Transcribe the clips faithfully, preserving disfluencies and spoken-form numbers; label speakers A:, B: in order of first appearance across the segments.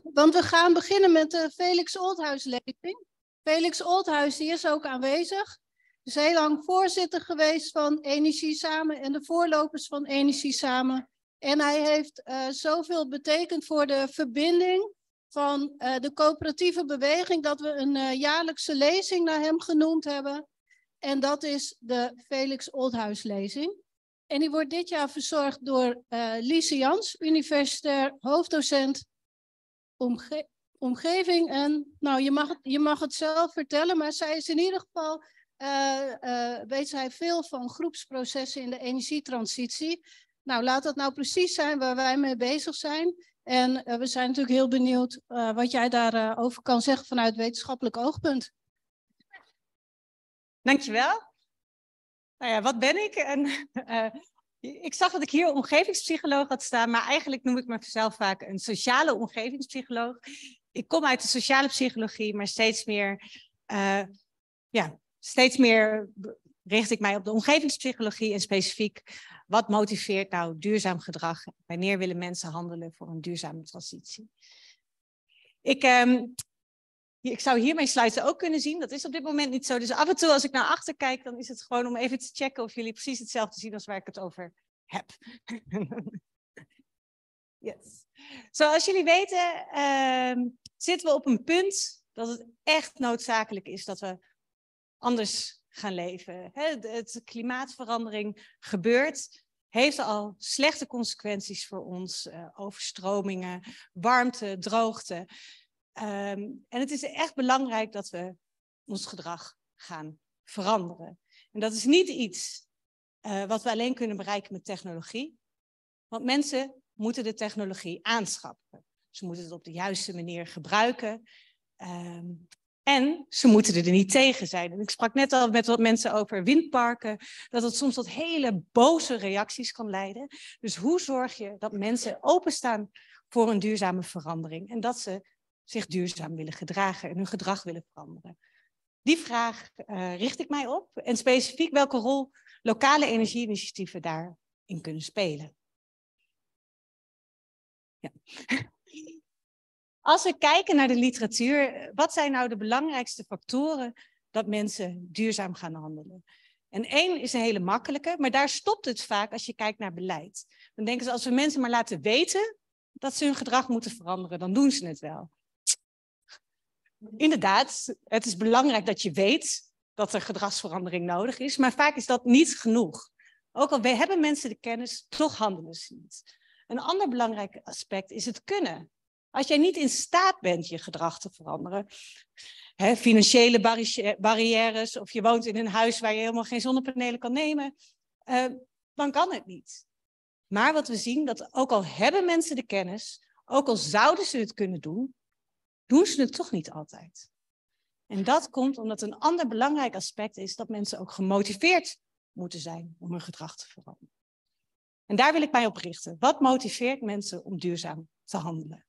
A: want we gaan beginnen met de Felix Oldhuis-lezing. Felix Oldhuis die is ook aanwezig. Is heel lang voorzitter geweest van Energie Samen en de voorlopers van Energie Samen. En hij heeft uh, zoveel betekend voor de verbinding van uh, de coöperatieve beweging dat we een uh, jaarlijkse lezing naar hem genoemd hebben. En dat is de Felix Oldhuis-lezing. En die wordt dit jaar verzorgd door uh, Lise Jans, universitair hoofddocent omge omgeving. En nou, je mag, het, je mag het zelf vertellen, maar zij is in ieder geval, uh, uh, weet zij veel van groepsprocessen in de energietransitie. Nou, laat dat nou precies zijn waar wij mee bezig zijn. En uh, we zijn natuurlijk heel benieuwd uh, wat jij daarover uh, over kan zeggen vanuit wetenschappelijk oogpunt.
B: Dankjewel. Nou ja, wat ben ik? En, uh, ik zag dat ik hier omgevingspsycholoog had staan, maar eigenlijk noem ik mezelf vaak een sociale omgevingspsycholoog. Ik kom uit de sociale psychologie, maar steeds meer, uh, ja, steeds meer richt ik mij op de omgevingspsychologie en specifiek wat motiveert nou duurzaam gedrag? Wanneer willen mensen handelen voor een duurzame transitie? Ik, um, ik zou hier mijn slides ook kunnen zien. Dat is op dit moment niet zo. Dus af en toe als ik naar achter kijk, dan is het gewoon om even te checken of jullie precies hetzelfde zien als waar ik het over heb. Yes. Zoals jullie weten, uh, zitten we op een punt dat het echt noodzakelijk is dat we anders gaan leven. Het klimaatverandering gebeurt, heeft al slechte consequenties voor ons. Uh, overstromingen, warmte, droogte. Um, en het is echt belangrijk dat we ons gedrag gaan veranderen. En dat is niet iets uh, wat we alleen kunnen bereiken met technologie. Want mensen moeten de technologie aanschaffen. Ze moeten het op de juiste manier gebruiken. Um, En ze moeten er niet tegen zijn. En ik sprak net al met wat mensen over windparken, dat het soms tot hele boze reacties kan leiden. Dus hoe zorg je dat mensen openstaan voor een duurzame verandering en dat ze zich duurzaam willen gedragen en hun gedrag willen veranderen? Die vraag uh, richt ik mij op en specifiek welke rol lokale energieinitiatieven daarin kunnen spelen. Ja. Als we kijken naar de literatuur, wat zijn nou de belangrijkste factoren dat mensen duurzaam gaan handelen? En één is een hele makkelijke, maar daar stopt het vaak als je kijkt naar beleid. Dan denken ze, als we mensen maar laten weten dat ze hun gedrag moeten veranderen, dan doen ze het wel. Inderdaad, het is belangrijk dat je weet dat er gedragsverandering nodig is, maar vaak is dat niet genoeg. Ook al hebben mensen de kennis, toch handelen ze niet. Een ander belangrijk aspect is het kunnen. Als jij niet in staat bent je gedrag te veranderen, hè, financiële barri barrières of je woont in een huis waar je helemaal geen zonnepanelen kan nemen, uh, dan kan het niet. Maar wat we zien, dat ook al hebben mensen de kennis, ook al zouden ze het kunnen doen, doen ze het toch niet altijd. En dat komt omdat een ander belangrijk aspect is dat mensen ook gemotiveerd moeten zijn om hun gedrag te veranderen. En daar wil ik mij op richten. Wat motiveert mensen om duurzaam te handelen?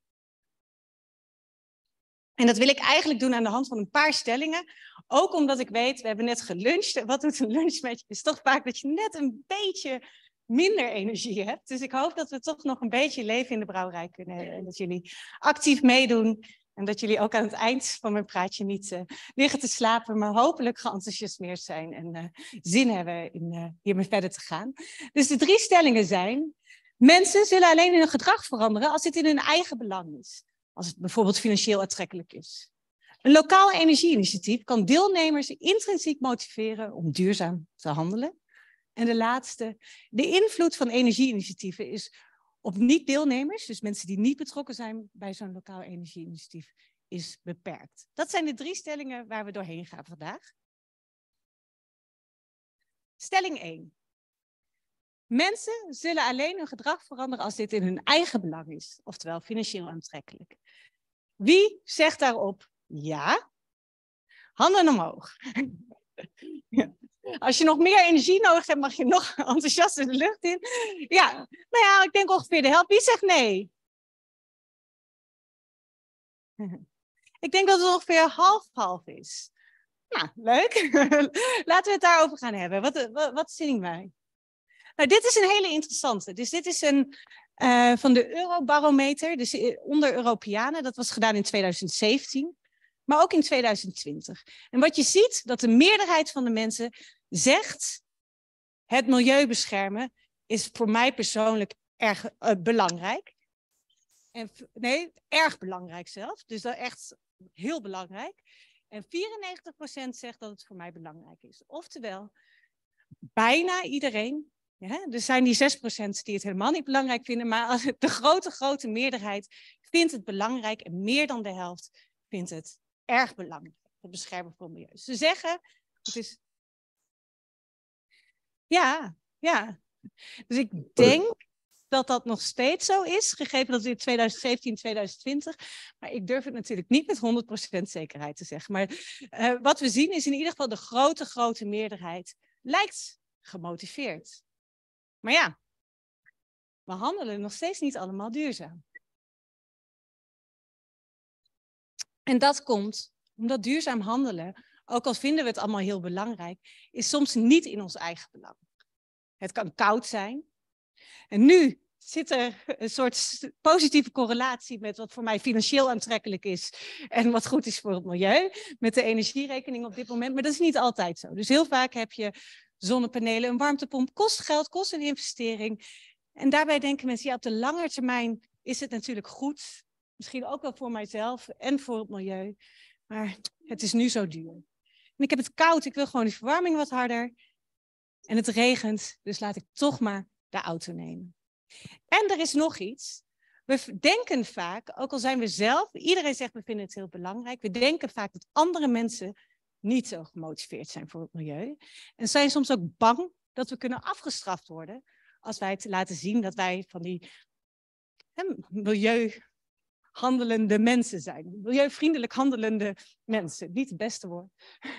B: En dat wil ik eigenlijk doen aan de hand van een paar stellingen. Ook omdat ik weet, we hebben net geluncht. Wat doet een lunch met je? Het is toch vaak dat je net een beetje minder energie hebt. Dus ik hoop dat we toch nog een beetje leven in de brouwerij kunnen hebben. En dat jullie actief meedoen. En dat jullie ook aan het eind van mijn praatje niet uh, liggen te slapen. Maar hopelijk geenthousiasmeerd zijn. En uh, zin hebben in uh, hiermee verder te gaan. Dus de drie stellingen zijn. Mensen zullen alleen hun gedrag veranderen als dit in hun eigen belang is. Als het bijvoorbeeld financieel aantrekkelijk is. Een lokaal energieinitiatief kan deelnemers intrinsiek motiveren om duurzaam te handelen. En de laatste, de invloed van energieinitiatieven is op niet-deelnemers, dus mensen die niet betrokken zijn bij zo'n lokaal energieinitiatief, is beperkt. Dat zijn de drie stellingen waar we doorheen gaan vandaag. Stelling één. Mensen zullen alleen hun gedrag veranderen als dit in hun eigen belang is, oftewel financieel aantrekkelijk. Wie zegt daarop ja? Handen omhoog. Ja. Als je nog meer energie nodig hebt, mag je nog enthousiaster de lucht in. Ja, nou ja, ik denk ongeveer de helft. Wie zegt nee? Ik denk dat het ongeveer half-half is. Nou, leuk. Laten we het daarover gaan hebben. Wat, wat, wat zien wij? Nou, dit is een hele interessante. Dus dit is een, uh, van de Eurobarometer, dus onder Europeanen. Dat was gedaan in tweeduizend zeventien, maar ook in tweeduizend twintig. En wat je ziet, dat de meerderheid van de mensen zegt, het milieu beschermen is voor mij persoonlijk erg uh, belangrijk. En, nee, erg belangrijk zelfs. Dus dat echt heel belangrijk. En vierennegentig procent zegt dat het voor mij belangrijk is. Oftewel, bijna iedereen. Ja, er zijn die zes procent die het helemaal niet belangrijk vinden. Maar de grote, grote meerderheid vindt het belangrijk. En meer dan de helft vindt het erg belangrijk. Het beschermen van het milieu. Ze zeggen, het is... Ja, ja. Dus ik denk dat dat nog steeds zo is, gegeven dat het in tweeduizend zeventien, tweeduizend twintig. Maar ik durf het natuurlijk niet met honderd procent zekerheid te zeggen. Maar uh, wat we zien is in ieder geval de grote, grote meerderheid lijkt gemotiveerd. Maar ja, we handelen nog steeds niet allemaal duurzaam. En dat komt omdat duurzaam handelen, ook al vinden we het allemaal heel belangrijk, is soms niet in ons eigen belang. Het kan koud zijn. En nu zit er een soort positieve correlatie met wat voor mij financieel aantrekkelijk is en wat goed is voor het milieu, met de energierekening op dit moment. Maar dat is niet altijd zo. Dus heel vaak heb je zonnepanelen, een warmtepomp, kost geld, kost een investering. En daarbij denken mensen, ja, op de lange termijn is het natuurlijk goed. Misschien ook wel voor mijzelf en voor het milieu. Maar het is nu zo duur. En ik heb het koud, ik wil gewoon die verwarming wat harder. En het regent, dus laat ik toch maar de auto nemen. En er is nog iets. We denken vaak, ook al zijn we zelf, iedereen zegt we vinden het heel belangrijk. We denken vaak dat andere mensen niet zo gemotiveerd zijn voor het milieu. En zijn soms ook bang dat we kunnen afgestraft worden als wij het laten zien dat wij van die hè, milieuhandelende mensen zijn. Milieuvriendelijk handelende mensen. Niet het beste woord.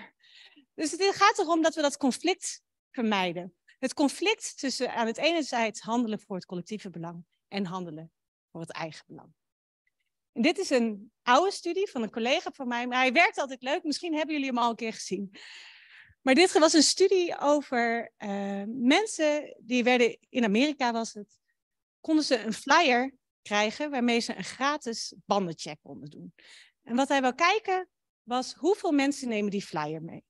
B: Dus het gaat erom dat we dat conflict vermijden. Het conflict tussen aan het ene zijde handelen voor het collectieve belang en handelen voor het eigen belang. En dit is een oude studie van een collega van mij, maar hij werkt altijd leuk. Misschien hebben jullie hem al een keer gezien. Maar dit was een studie over uh, mensen die werden, in Amerika was het, konden ze een flyer krijgen waarmee ze een gratis bandencheck konden doen. En wat hij wou kijken was hoeveel mensen nemen die flyer mee.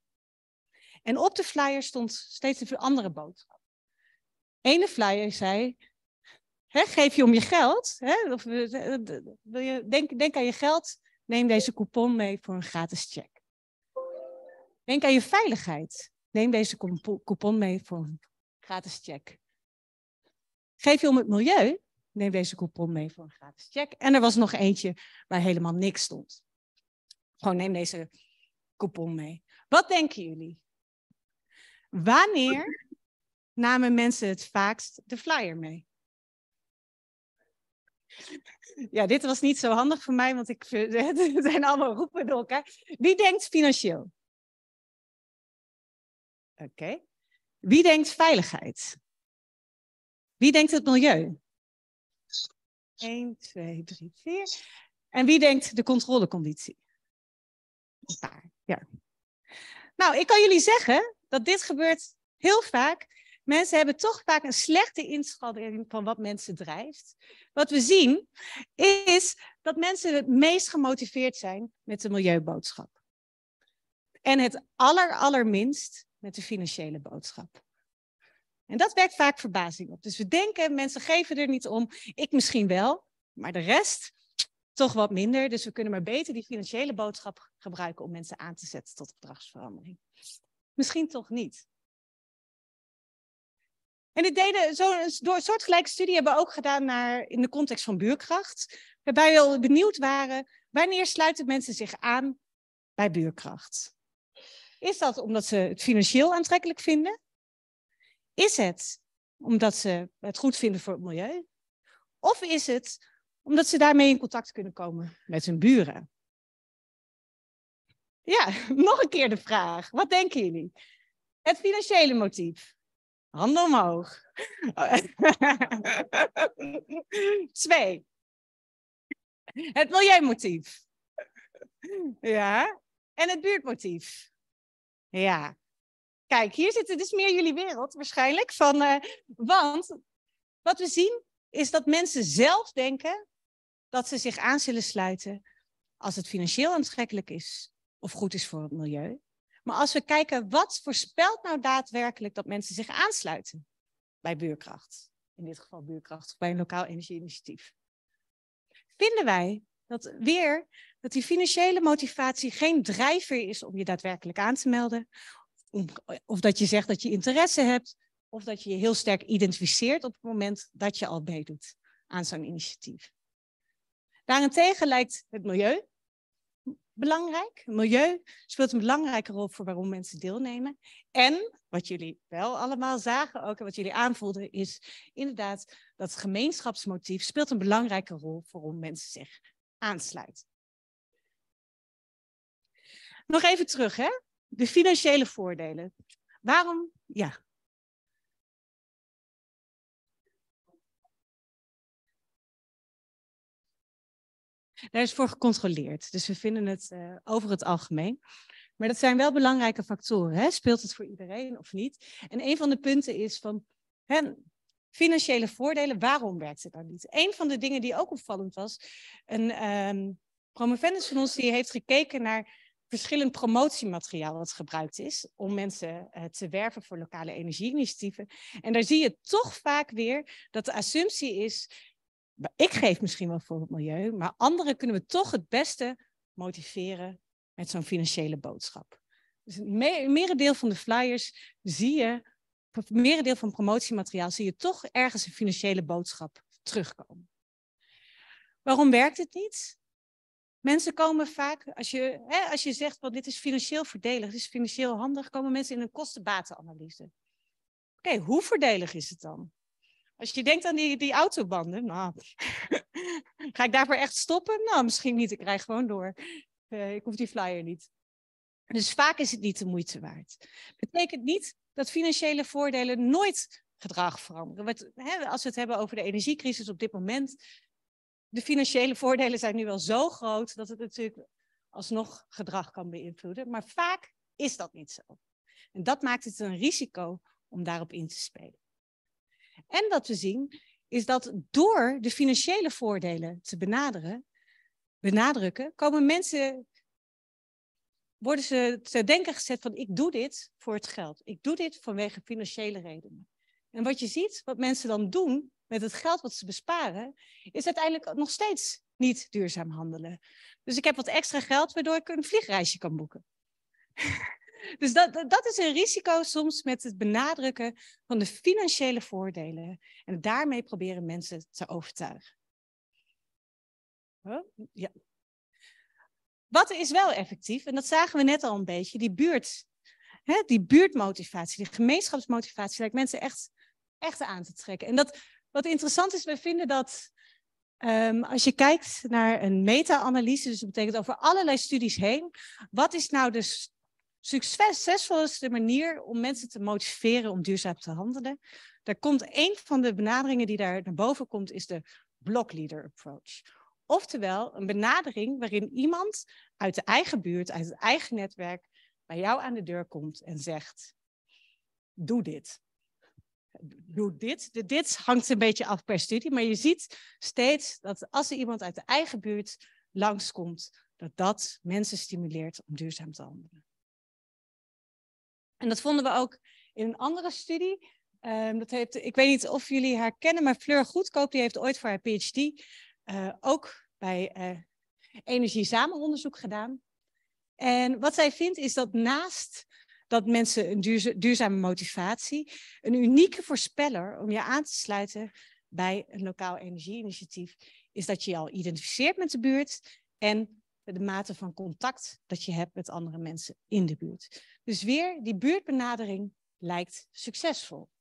B: En op de flyer stond steeds een andere boodschap. Ene flyer zei, hè, geef je om je geld, hè, of, wil je, denk, denk aan je geld, neem deze coupon mee voor een gratis check. Denk aan je veiligheid, neem deze coupon mee voor een gratis check. Geef je om het milieu, neem deze coupon mee voor een gratis check. En er was nog eentje waar helemaal niks stond. Gewoon neem deze coupon mee. Wat denken jullie? Wanneer namen mensen het vaakst de flyer mee? Ja, dit was niet zo handig voor mij, want ik, het zijn allemaal roepen door elkaar. Wie denkt financieel? Oké. Okay. Wie denkt veiligheid? Wie denkt het milieu? één, twee, drie, vier. En wie denkt de controleconditie? Een paar, ja. Nou, ik kan jullie zeggen dat dit gebeurt heel vaak. Mensen hebben toch vaak een slechte inschatting van wat mensen drijft. Wat we zien is dat mensen het meest gemotiveerd zijn met de milieuboodschap. En het aller, allerminst met de financiële boodschap. En dat wekt vaak verbazing op. Dus we denken, mensen geven er niet om. Ik misschien wel, maar de rest toch wat minder. Dus we kunnen maar beter die financiële boodschap gebruiken om mensen aan te zetten tot gedragsverandering. Misschien toch niet. En dit deden zo, door een soortgelijke studie hebben we ook gedaan naar, in de context van buurkracht. Waarbij we benieuwd waren, wanneer sluiten mensen zich aan bij buurkracht? Is dat omdat ze het financieel aantrekkelijk vinden? Is het omdat ze het goed vinden voor het milieu? Of is het omdat ze daarmee in contact kunnen komen met hun buren? Ja, nog een keer de vraag. Wat denken jullie? Het financiële motief. Handen omhoog. Twee. Het milieumotief. Ja. En het buurtmotief. Ja. Kijk, hier zit het dus meer jullie wereld waarschijnlijk. Van, uh, want wat we zien is dat mensen zelf denken dat ze zich aan zullen sluiten als het financieel aantrekkelijk is of goed is voor het milieu. Maar als we kijken, wat voorspelt nou daadwerkelijk dat mensen zich aansluiten bij Buurkracht? In dit geval Buurkracht, of bij een lokaal energieinitiatief. Vinden wij dat weer dat die financiële motivatie geen drijfveer is om je daadwerkelijk aan te melden. Of dat je zegt dat je interesse hebt. Of dat je je heel sterk identificeert op het moment dat je al meedoet aan zo'n initiatief. Daarentegen lijkt het milieu belangrijk. Het milieu speelt een belangrijke rol voor waarom mensen deelnemen. En wat jullie wel allemaal zagen ook en wat jullie aanvoelden is inderdaad dat gemeenschapsmotief speelt een belangrijke rol voor waarom mensen zich aansluiten. Nog even terug, hè? De financiële voordelen. Waarom? Ja. Daar is voor gecontroleerd, dus we vinden het uh, over het algemeen. Maar dat zijn wel belangrijke factoren. Hè? Speelt het voor iedereen of niet? En een van de punten is van hè, financiële voordelen, waarom werkt het nou niet? Een van de dingen die ook opvallend was, een um, promovendus van ons die heeft gekeken naar verschillend promotiemateriaal wat gebruikt is om mensen uh, te werven voor lokale energieinitiatieven. En daar zie je toch vaak weer dat de assumptie is, ik geef misschien wel voor het milieu, maar anderen kunnen we toch het beste motiveren met zo'n financiële boodschap. Dus het merendeel van de flyers zie je, het merendeel van promotiemateriaal zie je toch ergens een financiële boodschap terugkomen. Waarom werkt het niet? Mensen komen vaak, als je, hè, als je zegt, well, dit is financieel voordelig, dit is financieel handig, komen mensen in een kosten-batenanalyse. Oké, okay, hoe voordelig is het dan? Als je denkt aan die, die autobanden, nou, ga ik daarvoor echt stoppen? Nou, misschien niet, ik krijg gewoon door. Uh, ik hoef die flyer niet. Dus vaak is het niet de moeite waard. Betekent niet dat financiële voordelen nooit gedrag veranderen. Wat, hè, als we het hebben over de energiecrisis op dit moment, de financiële voordelen zijn nu wel zo groot dat het natuurlijk alsnog gedrag kan beïnvloeden. Maar vaak is dat niet zo. En dat maakt het een risico om daarop in te spelen. En wat we zien is dat door de financiële voordelen te benaderen, benadrukken, komen mensen, worden ze te denken gezet van ik doe dit voor het geld. Ik doe dit vanwege financiële redenen. En wat je ziet, wat mensen dan doen met het geld wat ze besparen, is uiteindelijk nog steeds niet duurzaam handelen. Dus ik heb wat extra geld waardoor ik een vliegreisje kan boeken. Dus dat, dat is een risico soms met het benadrukken van de financiële voordelen. En daarmee proberen mensen te overtuigen. Huh? Ja. Wat is wel effectief, en dat zagen we net al een beetje, die buurt. Hè, die buurtmotivatie, die gemeenschapsmotivatie lijkt mensen echt, echt aan te trekken. En dat, wat interessant is, we vinden dat um, als je kijkt naar een meta-analyse, dus dat betekent over allerlei studies heen, wat is nou de succesvolste manier om mensen te motiveren om duurzaam te handelen? Daar komt een van de benaderingen die daar naar boven komt, is de block leader approach. Oftewel een benadering waarin iemand uit de eigen buurt, uit het eigen netwerk, bij jou aan de deur komt en zegt, doe dit. Doe dit. De dit hangt een beetje af per studie, maar je ziet steeds dat als er iemand uit de eigen buurt langskomt, dat dat mensen stimuleert om duurzaam te handelen. En dat vonden we ook in een andere studie. Um, dat heeft, ik weet niet of jullie haar kennen, maar Fleur Goedkoop die heeft ooit voor haar PhD uh, ook bij uh, Energie Samen onderzoek gedaan. En wat zij vindt is dat naast dat mensen een duurza duurzame motivatie, een unieke voorspeller om je aan te sluiten bij een lokaal energieinitiatief, is dat je je al identificeert met de buurt en de mate van contact dat je hebt met andere mensen in de buurt. Dus weer, die buurtbenadering lijkt succesvol.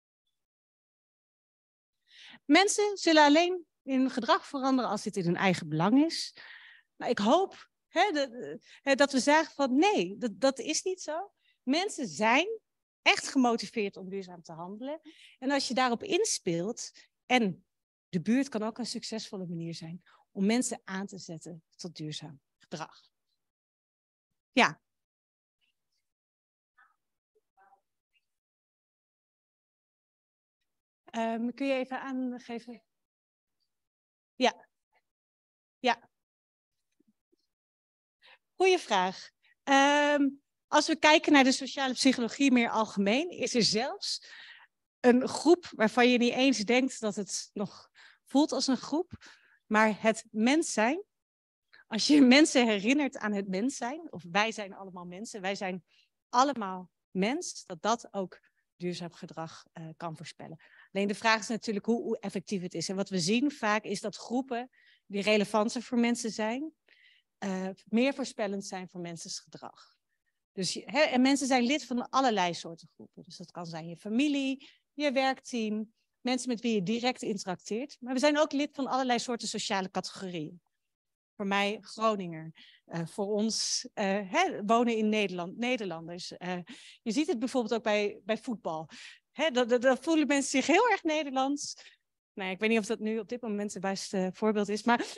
B: Mensen zullen alleen hun gedrag veranderen als dit in hun eigen belang is. Maar ik hoop hè, de, de, dat we zeggen van nee, dat, dat is niet zo. Mensen zijn echt gemotiveerd om duurzaam te handelen. En als je daarop inspeelt, en de buurt kan ook een succesvolle manier zijn om mensen aan te zetten tot duurzaam gedrag. Ja. Um, kun je even aangeven? Ja. Ja. Goeie vraag. Um, als we kijken naar de sociale psychologie meer algemeen, is er zelfs een groep waarvan je niet eens denkt dat het nog voelt als een groep, maar het mens zijn. Als je mensen herinnert aan het mens zijn, of wij zijn allemaal mensen, wij zijn allemaal mens, dat dat ook duurzaam gedrag uh, kan voorspellen. Alleen de vraag is natuurlijk hoe, hoe effectief het is. En wat we zien vaak is dat groepen die relevanter voor mensen zijn, uh, meer voorspellend zijn voor mensen's gedrag. Dus, hè, en mensen zijn lid van allerlei soorten groepen. Dus dat kan zijn je familie, je werkteam, mensen met wie je direct interacteert. Maar we zijn ook lid van allerlei soorten sociale categorieën. Voor mij Groninger. Uh, voor ons uh, hè, wonen in Nederland, Nederlanders. Uh, je ziet het bijvoorbeeld ook bij, bij voetbal. Hè, dat, dat, dat voelen mensen zich heel erg Nederlands. Nee, ik weet niet of dat nu op dit moment het beste voorbeeld is, maar...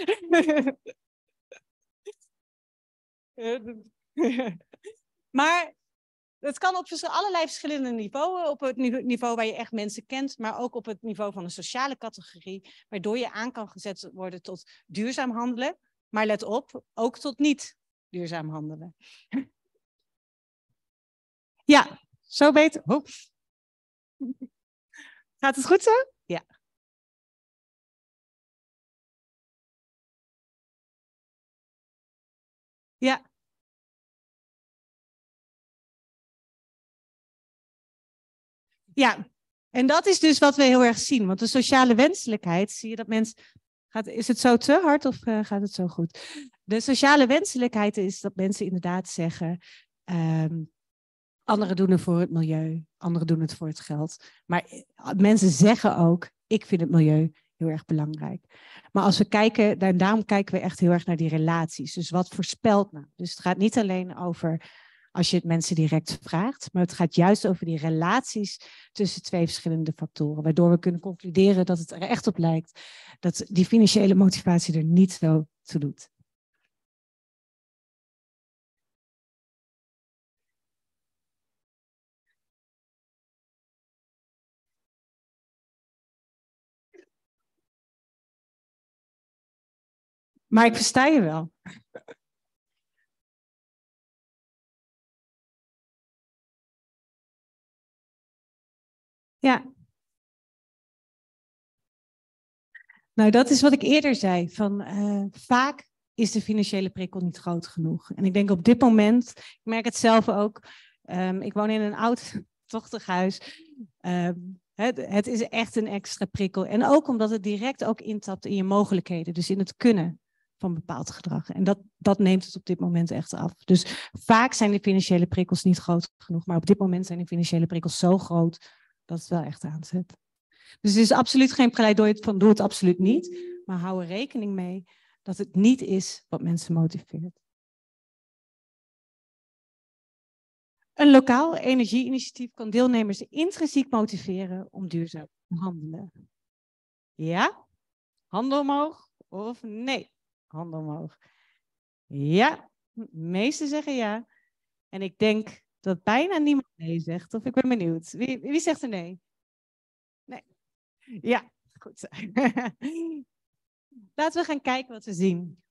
B: maar het kan op allerlei verschillende niveaus. Op het niveau waar je echt mensen kent, maar ook op het niveau van een sociale categorie, waardoor je aan kan gezet worden tot duurzaam handelen. Maar let op, ook tot niet duurzaam handelen. Ja, zo beter. Oh. Gaat het goed zo? Ja. Ja. Ja, en dat is dus wat we heel erg zien. Want de sociale wenselijkheid, zie je dat mensen... Gaat, is het zo te hard of uh, gaat het zo goed? De sociale wenselijkheid is dat mensen inderdaad zeggen... Um, anderen doen het voor het milieu, anderen doen het voor het geld. Maar mensen zeggen ook, ik vind het milieu heel erg belangrijk. Maar als we kijken, en daarom kijken we echt heel erg naar die relaties. Dus wat voorspelt nou? Dus het gaat niet alleen over... als je het mensen direct vraagt, maar het gaat juist over die relaties tussen twee verschillende factoren, waardoor we kunnen concluderen dat het er echt op lijkt dat die financiële motivatie er niet zo toe doet. Maar ik versta je wel. Ja. Nou, dat is wat ik eerder zei. Van, uh, vaak is de financiële prikkel niet groot genoeg. En ik denk op dit moment, ik merk het zelf ook. Um, ik woon in een oud, tochtig huis. Um, het, het is echt een extra prikkel. En ook omdat het direct ook intapt in je mogelijkheden. Dus in het kunnen van bepaald gedrag. En dat, dat neemt het op dit moment echt af. Dus vaak zijn de financiële prikkels niet groot genoeg. Maar op dit moment zijn de financiële prikkels zo groot dat het wel echt aanzet. Dus het is absoluut geen pleidooi van doe het absoluut niet. Maar hou er rekening mee dat het niet is wat mensen motiveert. Een lokaal energieinitiatief kan deelnemers intrinsiek motiveren om duurzaam te handelen. Ja? Handen omhoog of nee? Handen omhoog. Ja, de meesten zeggen ja. En ik denk dat bijna niemand nee zegt. Of ik ben benieuwd. Wie, wie zegt er nee? Nee. Ja, goed. Laten we gaan kijken wat we zien.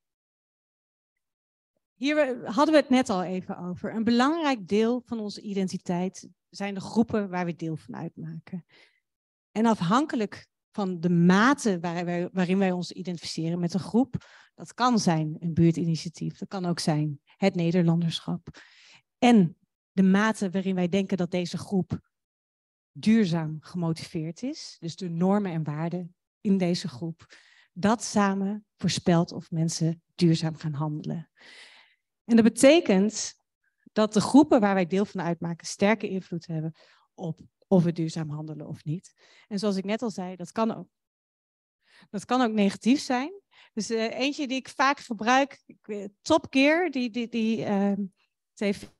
B: Hier hadden we het net al even over. Een belangrijk deel van onze identiteit zijn de groepen waar we deel van uitmaken. En afhankelijk van de mate waar wij, waarin wij ons identificeren met een groep, dat kan zijn een buurtinitiatief, dat kan ook zijn het Nederlanderschap. En de mate waarin wij denken dat deze groep duurzaam gemotiveerd is, dus de normen en waarden in deze groep, dat samen voorspelt of mensen duurzaam gaan handelen. En dat betekent dat de groepen waar wij deel van uitmaken sterke invloed hebben op of we duurzaam handelen of niet. En zoals ik net al zei, dat kan ook, dat kan ook negatief zijn. Dus uh, eentje die ik vaak gebruik, Top Gear, die, die, die uh, heeft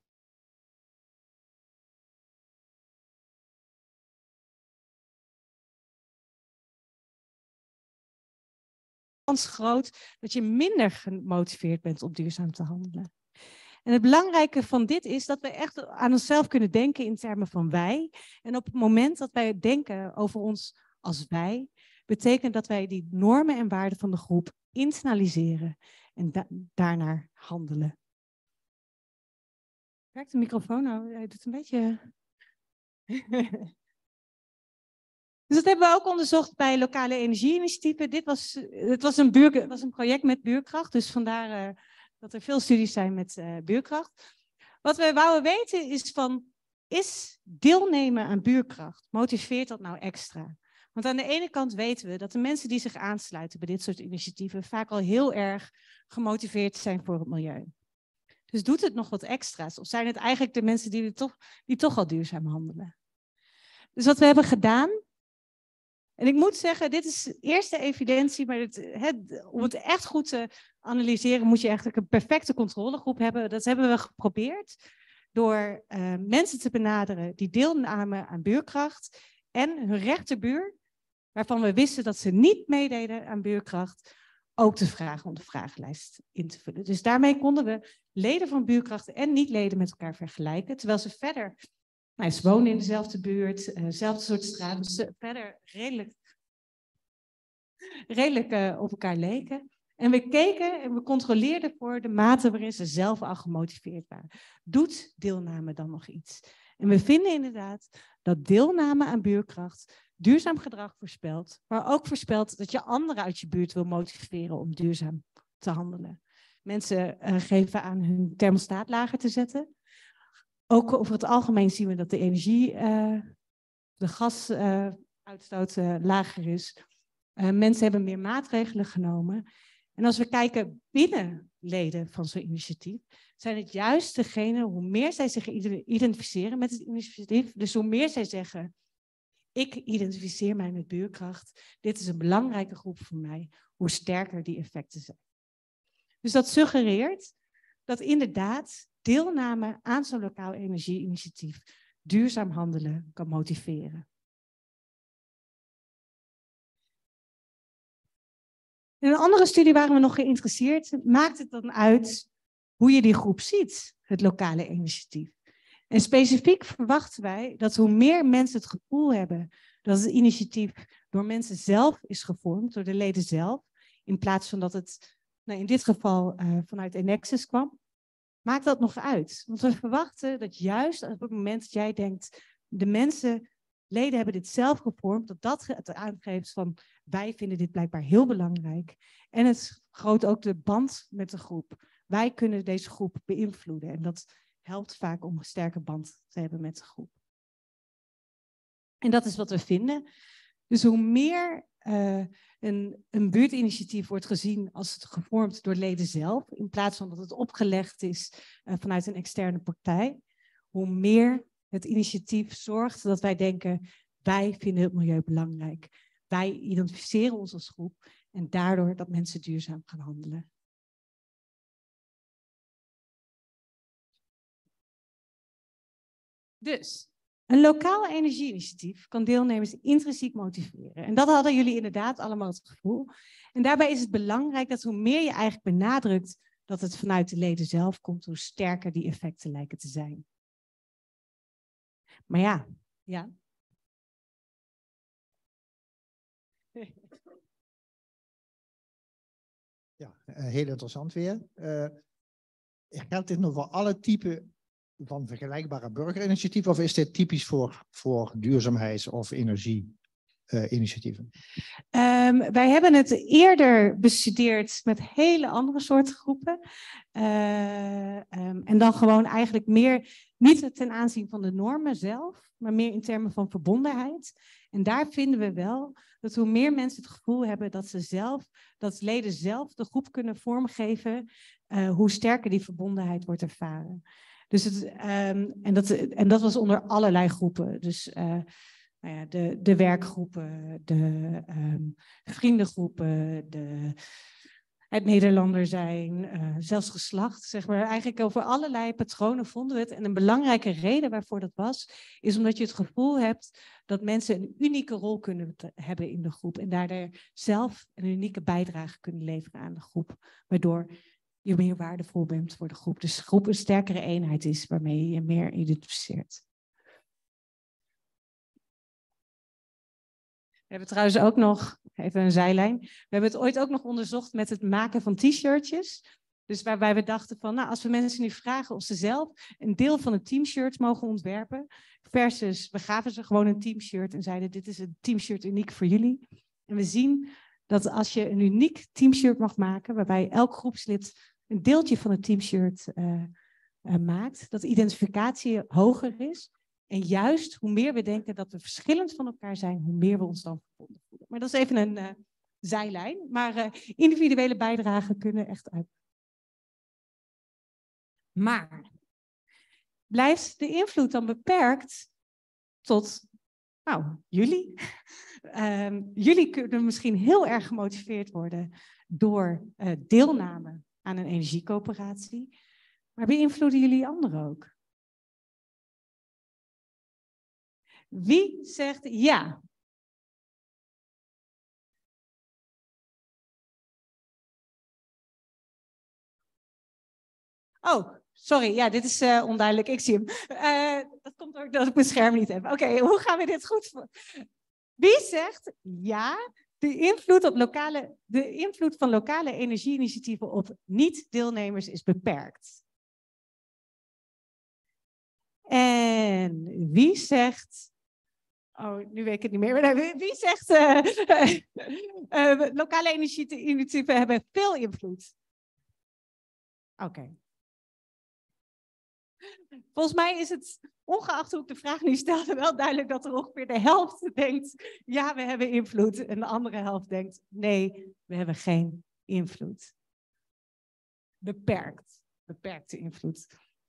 B: kans groot dat je minder gemotiveerd bent om duurzaam te handelen. En het belangrijke van dit is dat we echt aan onszelf kunnen denken in termen van wij. En op het moment dat wij denken over ons als wij,
C: betekent dat wij die normen en waarden van de groep internaliseren en da daarnaar handelen. Werkt de microfoon nou? Hij doet een beetje... Dus dat hebben we ook onderzocht bij lokale energieinitiatieven. Dit was, het was een, buur, was een project met buurkracht, dus vandaar uh, dat er veel studies zijn met uh, buurkracht. Wat we wouden weten is van, is deelnemen aan buurkracht, motiveert dat nou extra? Want aan de ene kant weten we dat de mensen die zich aansluiten bij dit soort initiatieven vaak al heel erg gemotiveerd zijn voor het milieu. Dus doet het nog wat extra's? Of zijn het eigenlijk de mensen die, toch, die toch al duurzaam handelen? Dus wat we hebben gedaan... En ik moet zeggen, dit is de eerste evidentie, maar het, het, om het echt goed te analyseren moet je eigenlijk een perfecte controlegroep hebben. Dat hebben we geprobeerd door uh, mensen te benaderen die deelnamen aan buurkracht en hun rechterbuur, waarvan we wisten dat ze niet meededen aan buurkracht, ook te vragen om de vragenlijst in te vullen. Dus daarmee konden we leden van buurkrachten en niet-leden met elkaar vergelijken, terwijl ze verder... Nou, ze wonen in dezelfde buurt, uh, dezelfde soort straat, dus ze verder redelijk, redelijk uh, op elkaar leken. En we keken en we controleerden voor de mate waarin ze zelf al gemotiveerd waren. Doet deelname dan nog iets? En we vinden inderdaad dat deelname aan buurkracht duurzaam gedrag voorspelt, maar ook voorspelt dat je anderen uit je buurt wil motiveren om duurzaam te handelen. Mensen uh, geven aan hun thermostaat lager te zetten. Ook over het algemeen zien we dat de energie, uh, de gasuitstoot uh, uh, lager is. Uh, mensen hebben meer maatregelen genomen. En als we kijken binnen leden van zo'n initiatief, zijn het juist degenen, hoe meer zij zich identificeren met het initiatief, dus hoe meer zij zeggen, ik identificeer mij met buurkracht, dit is een belangrijke groep voor mij, hoe sterker die effecten zijn. Dus dat suggereert dat inderdaad deelname aan zo'n lokaal energieinitiatief duurzaam handelen kan motiveren. In een andere studie waren we nog geïnteresseerd. Maakt het dan uit hoe je die groep ziet, het lokale initiatief? En specifiek verwachten wij dat hoe meer mensen het gevoel hebben dat het initiatief door mensen zelf is gevormd, door de leden zelf, in plaats van dat het nou in dit geval uh, vanuit Enexis kwam, maakt dat nog uit. Want we verwachten dat juist op het moment dat jij denkt, de mensen, leden hebben dit zelf gevormd, dat dat het aangeeft van wij vinden dit blijkbaar heel belangrijk. En het vergroot ook de band met de groep. Wij kunnen deze groep beïnvloeden en dat helpt vaak om een sterke band te hebben met de groep. En dat is wat we vinden. Dus hoe meer uh, een, een buurtinitiatief wordt gezien als het gevormd door leden zelf, in plaats van dat het opgelegd is uh, vanuit een externe partij, hoe meer het initiatief zorgt dat wij denken, wij vinden het milieu belangrijk. Wij identificeren ons als groep en daardoor dat mensen duurzaam gaan handelen. Dus, een lokaal energieinitiatief kan deelnemers intrinsiek motiveren. En dat hadden jullie inderdaad allemaal het gevoel. En daarbij is het belangrijk dat hoe meer je eigenlijk benadrukt dat het vanuit de leden zelf komt, hoe sterker die effecten lijken te zijn. Maar ja, ja.
D: Ja, heel interessant weer. Uh, geldt dit nog voor alle typen van vergelijkbare burgerinitiatieven of is dit typisch voor, voor duurzaamheids- of energie-initiatieven?
C: Uh, um, wij hebben het eerder bestudeerd met hele andere soorten groepen. Uh, um, en dan gewoon eigenlijk meer, niet ten aanzien van de normen zelf, maar meer in termen van verbondenheid. En daar vinden we wel dat hoe meer mensen het gevoel hebben dat ze zelf, dat leden zelf de groep kunnen vormgeven, uh, hoe sterker die verbondenheid wordt ervaren. Dus het, um, en, dat, en dat was onder allerlei groepen. Dus uh, nou ja, de, de werkgroepen, de um, vriendengroepen, de, het Nederlander zijn, uh, zelfs geslacht. Zeg maar. Eigenlijk over allerlei patronen vonden we het. En een belangrijke reden waarvoor dat was, is omdat je het gevoel hebt dat mensen een unieke rol kunnen te, hebben in de groep. En daardoor zelf een unieke bijdrage kunnen leveren aan de groep. Waardoor je meer waardevol bent voor de groep. Dus de groep een sterkere eenheid is waarmee je je meer identificeert. We hebben trouwens ook nog, even een zijlijn, we hebben het ooit ook nog onderzocht met het maken van t-shirtjes. Dus waarbij we dachten van, nou, als we mensen nu vragen of ze zelf een deel van een teamshirt mogen ontwerpen, versus we gaven ze gewoon een teamshirt en zeiden, dit is een teamshirt uniek voor jullie. En we zien dat als je een uniek teamshirt mag maken, waarbij elk groepslid een deeltje van het teamshirt uh, uh, maakt, dat de identificatie hoger is. En juist hoe meer we denken dat we verschillend van elkaar zijn, hoe meer we ons dan verbonden voelen. Maar dat is even een uh, zijlijn. Maar uh, individuele bijdragen kunnen echt uit. Maar blijft de invloed dan beperkt tot, nou, jullie? Um, jullie kunnen misschien heel erg gemotiveerd worden door uh, deelname aan een energiecoöperatie. Maar beïnvloeden jullie anderen ook? Wie zegt ja? Oh, sorry. Ja, dit is uh, onduidelijk. Ik zie hem. Uh, dat komt ook dat ik mijn scherm niet heb. Oké, okay, hoe gaan we dit goed... Wie zegt ja? De invloed, op lokale, de invloed van lokale energieinitiatieven op niet-deelnemers is beperkt. En wie zegt... Oh, nu weet ik het niet meer. Maar wie, wie zegt... Uh, uh, uh, lokale initiatieven hebben veel invloed. Oké. Okay. Volgens mij is het, ongeacht hoe ik de vraag nu stelde, wel duidelijk dat er ongeveer de helft denkt, ja, we hebben invloed. En de andere helft denkt, nee, we hebben geen invloed. Beperkt. Beperkte invloed.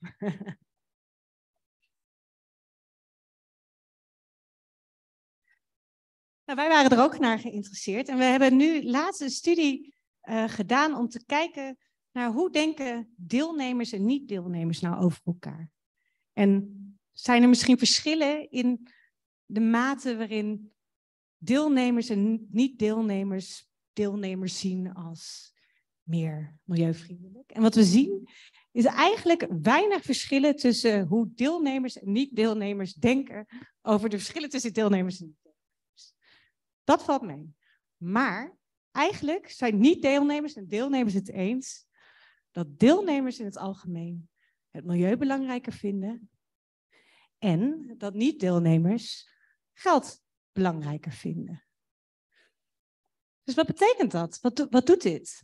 C: Nou, wij waren er ook naar geïnteresseerd. En we hebben nu laatst een studie uh, gedaan om te kijken naar hoe denken deelnemers en niet-deelnemers nou over elkaar. En zijn er misschien verschillen in de mate waarin deelnemers en niet-deelnemers deelnemers zien als meer milieuvriendelijk? En wat we zien is eigenlijk weinig verschillen tussen hoe deelnemers en niet-deelnemers denken over de verschillen tussen deelnemers en niet-deelnemers. Dat valt mee. Maar eigenlijk zijn niet-deelnemers en deelnemers het eens dat deelnemers in het algemeen het milieu belangrijker vinden en dat niet-deelnemers geld belangrijker vinden. Dus wat betekent dat? Wat, do- wat doet dit?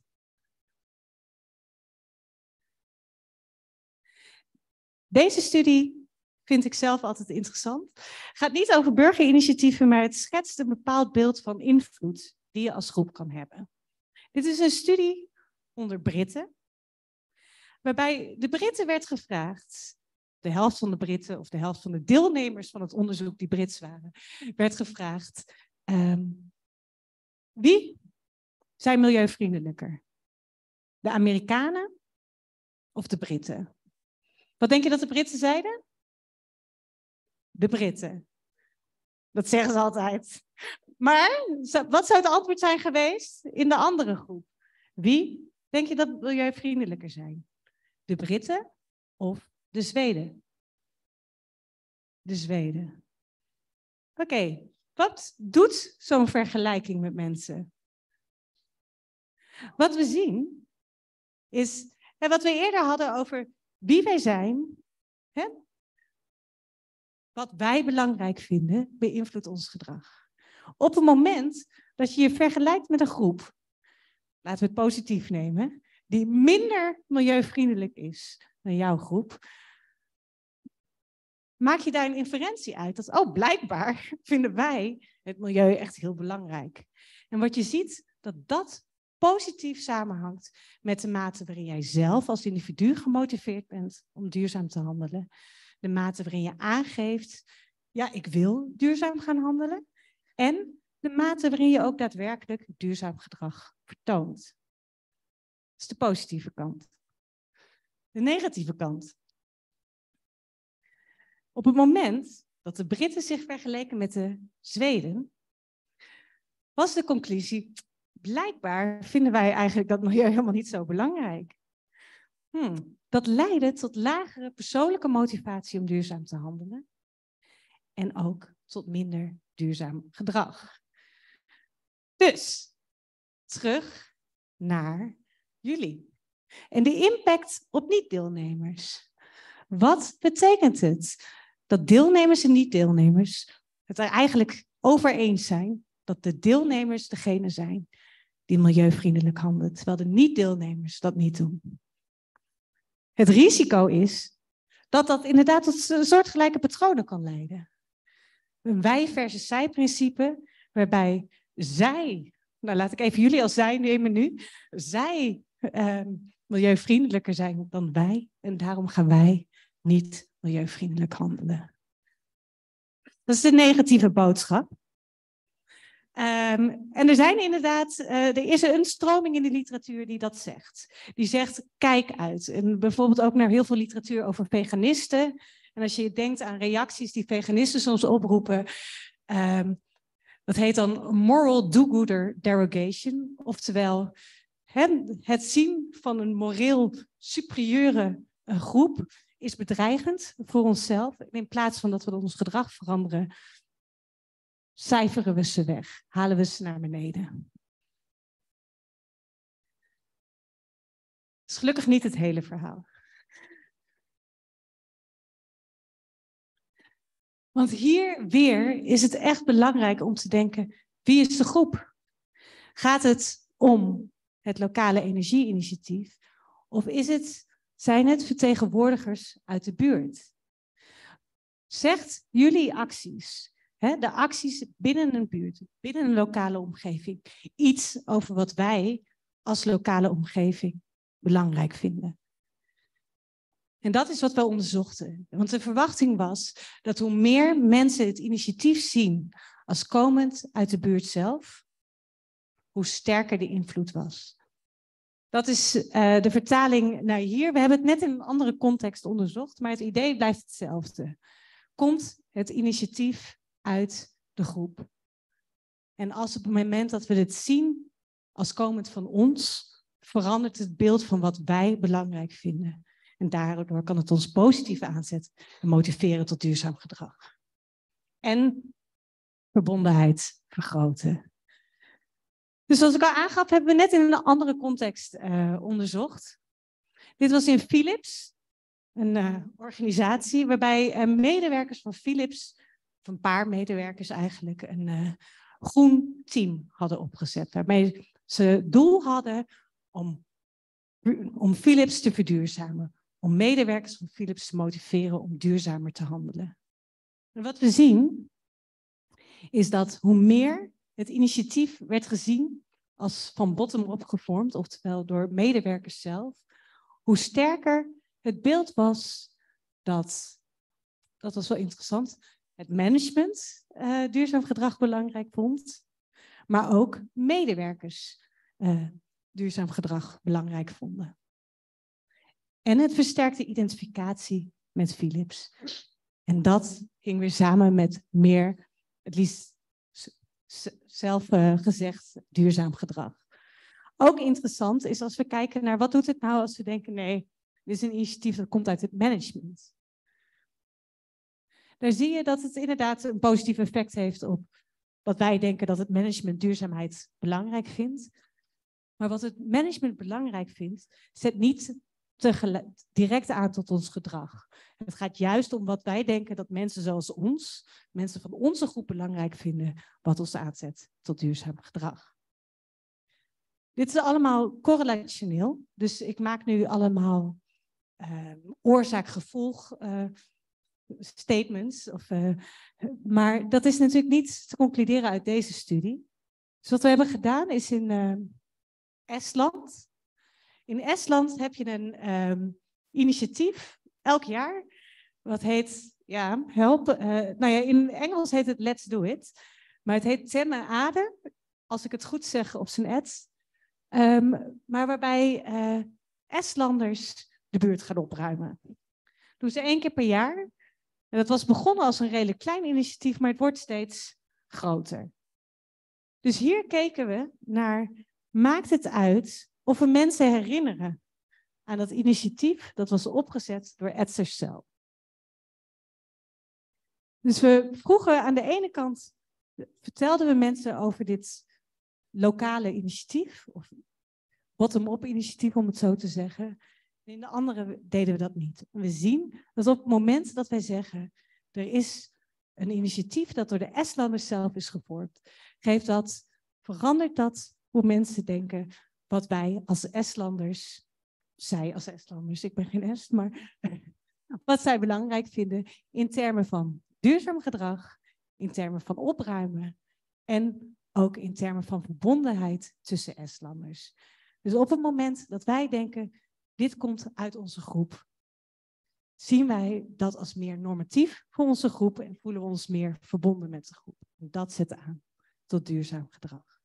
C: Deze studie vind ik zelf altijd interessant. Het gaat niet over burgerinitiatieven, maar het schetst een bepaald beeld van invloed die je als groep kan hebben. Dit is een studie onder Britten, waarbij de Britten werd gevraagd, de helft van de Britten of de helft van de deelnemers van het onderzoek die Brits waren, werd gevraagd, um, wie zijn milieuvriendelijker? De Amerikanen of de Britten? Wat denk je dat de Britten zeiden? De Britten. Dat zeggen ze altijd. Maar wat zou het antwoord zijn geweest in de andere groep? Wie denk je dat milieuvriendelijker zijn? De Britten of de Zweden? De Zweden. Oké, okay. Wat doet zo'n vergelijking met mensen? Wat we zien is, en wat we eerder hadden over wie wij zijn, hè? Wat wij belangrijk vinden, beïnvloedt ons gedrag. Op het moment dat je je vergelijkt met een groep, laten we het positief nemen, die minder milieuvriendelijk is dan jouw groep, maak je daar een inferentie uit. Dat, oh, blijkbaar vinden wij het milieu echt heel belangrijk. En wat je ziet, dat dat positief samenhangt met de mate waarin jij zelf als individu gemotiveerd bent om duurzaam te handelen. De mate waarin je aangeeft, ja, ik wil duurzaam gaan handelen. En de mate waarin je ook daadwerkelijk duurzaam gedrag vertoont. Dat is de positieve kant. De negatieve kant. Op het moment dat de Britten zich vergeleken met de Zweden, was de conclusie, blijkbaar vinden wij eigenlijk dat milieu helemaal niet zo belangrijk. Hmm, dat leidde tot lagere persoonlijke motivatie om duurzaam te handelen. En ook tot minder duurzaam gedrag. Dus, terug naar jullie. En de impact op niet-deelnemers. Wat betekent het dat deelnemers en niet-deelnemers het er eigenlijk over eens zijn dat de deelnemers degene zijn die milieuvriendelijk handelen, terwijl de niet-deelnemers dat niet doen? Het risico is dat dat inderdaad tot soortgelijke patronen kan leiden. Een wij versus zij principe, waarbij zij, nou laat ik even jullie als zij nemen nu, zij eh, milieuvriendelijker zijn dan wij en daarom gaan wij niet milieuvriendelijk handelen. Dat is de negatieve boodschap. Um, en er zijn inderdaad, uh, er is een stroming in de literatuur die dat zegt. Die zegt, kijk uit. En bijvoorbeeld ook naar heel veel literatuur over veganisten. En als je denkt aan reacties die veganisten soms oproepen, um, dat heet dan moral do-gooder derogation. Oftewel, he, het zien van een moreel superieure uh, groep is bedreigend voor onszelf. En in plaats van dat we ons gedrag veranderen, cijferen we ze weg, halen we ze naar beneden. Dat is gelukkig niet het hele verhaal. Want hier weer is het echt belangrijk om te denken, wie is de groep? Gaat het om het lokale energieinitiatief of is het, zijn het vertegenwoordigers uit de buurt? Zegt jullie acties, hè, de acties binnen een buurt, binnen een lokale omgeving, iets over wat wij als lokale omgeving belangrijk vinden? En dat is wat we onderzochten. Want de verwachting was dat hoe meer mensen het initiatief zien als komend uit de buurt zelf, hoe sterker de invloed was. Dat is uh, de vertaling naar hier. We hebben het net in een andere context onderzocht, maar het idee blijft hetzelfde. Komt het initiatief uit de groep? En als op het moment dat we dit zien als komend van ons, verandert het beeld van wat wij belangrijk vinden. En daardoor kan het ons positief aanzetten en motiveren tot duurzaam gedrag. En verbondenheid vergroten. Dus zoals ik al aangaf, hebben we net in een andere context uh, onderzocht. Dit was in Philips, een uh, organisatie waarbij uh, medewerkers van Philips, of een paar medewerkers eigenlijk, een uh, groen team hadden opgezet. Waarmee ze het doel hadden om, om Philips te verduurzamen. Om medewerkers van Philips te motiveren om duurzamer te handelen. En wat we zien, is dat hoe meer het initiatief werd gezien als van bottom-up gevormd, oftewel door medewerkers zelf, hoe sterker het beeld was dat, dat was wel interessant, het management uh, duurzaam gedrag belangrijk vond, maar ook medewerkers uh, duurzaam gedrag belangrijk vonden. En het versterkte identificatie met Philips. En dat ging weer samen met meer, het liefst zelf uh, gezegd, duurzaam gedrag. Ook interessant is als we kijken naar wat doet het nou als we denken, nee, dit is een initiatief dat komt uit het management. Daar zie je dat het inderdaad een positief effect heeft op wat wij denken dat het management duurzaamheid belangrijk vindt. Maar wat het management belangrijk vindt, zet niet tegelijk, direct aan tot ons gedrag. Het gaat juist om wat wij denken dat mensen zoals ons, mensen van onze groep belangrijk vinden, wat ons aanzet tot duurzaam gedrag. Dit is allemaal correlationeel, dus ik maak nu allemaal uh, oorzaak-gevolg uh, statements. Of, uh, maar dat is natuurlijk niet te concluderen uit deze studie. Dus wat we hebben gedaan is in uh, Estland. In Estland heb je een um, initiatief elk jaar, wat heet, ja, help. Uh, nou ja, in Engels heet het Let's Do It, maar het heet Temme Ade, als ik het goed zeg op zijn ads. Um, maar waarbij uh, Estlanders de buurt gaan opruimen. Dat doen ze één keer per jaar. En dat was begonnen als een redelijk klein initiatief, maar het wordt steeds groter. Dus hier keken we naar, maakt het uit of we mensen herinneren aan dat initiatief dat was opgezet door Esther zelf. Dus we vroegen aan de ene kant, vertelden we mensen over dit, lokale initiatief, of bottom-up initiatief om het zo te zeggen. In de andere deden we dat niet. En we zien dat op het moment dat wij zeggen, er is een initiatief dat door de Estlanders zelf is gevormd, geeft dat, verandert dat hoe mensen denken wat wij als Estlanders, zij als Estlanders, ik ben geen Est, maar wat zij belangrijk vinden in termen van duurzaam gedrag, in termen van opruimen en ook in termen van verbondenheid tussen Estlanders. Dus op het moment dat wij denken, dit komt uit onze groep, zien wij dat als meer normatief voor onze groep en voelen we ons meer verbonden met de groep. En dat zet aan tot duurzaam gedrag.